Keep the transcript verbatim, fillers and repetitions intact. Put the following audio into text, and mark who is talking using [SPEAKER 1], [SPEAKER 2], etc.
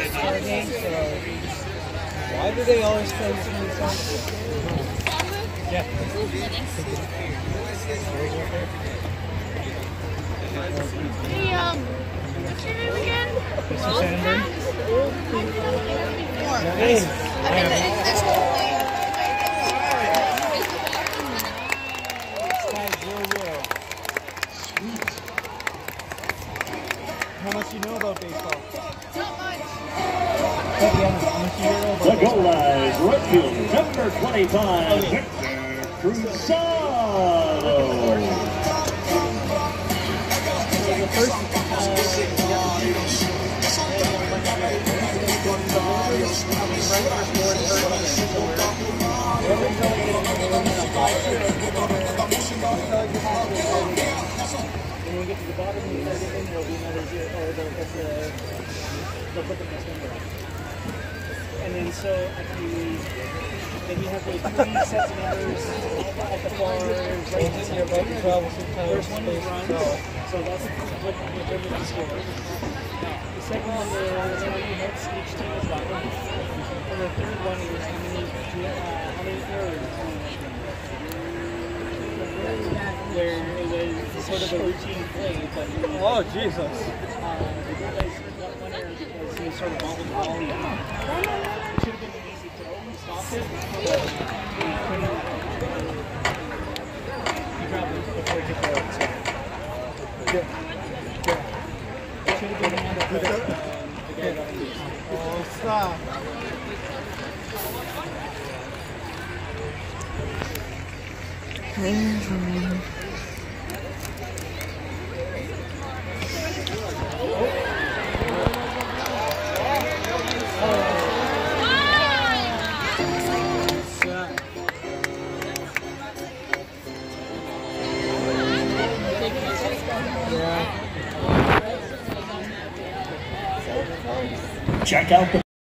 [SPEAKER 1] Why do they always play this new song? Yeah.
[SPEAKER 2] Hey, um, what's your name again?
[SPEAKER 1] Mister Sandberg?
[SPEAKER 2] Nice. I mean, that's totally.
[SPEAKER 1] How much do you know about baseball?
[SPEAKER 2] Not much.
[SPEAKER 3] The goal line, right field, number twenty-five, Victor Cruzado.
[SPEAKER 1] The first, when we get to the bottom of the thing, there'll be another zero, or they'll put the, they'll put the plus number on. And then so at the, then you have those three sets of numbers at the far, right to your boat, twelve, first one is run, so that's what determines the score. The second one is how many hits each team has gotten. And the third one is how many, uh, how many errors. Where it was sort of a routine play, but oh Jesus! Um, the guys got one error because he sort of bobbled the ball. It should have been an easy throw. He stopped it, but he couldn't. He grabbed it before he took it out. So. Yeah. Yeah. It should have been one that put it. The guy got loose. Oh, stop!
[SPEAKER 3] Check out the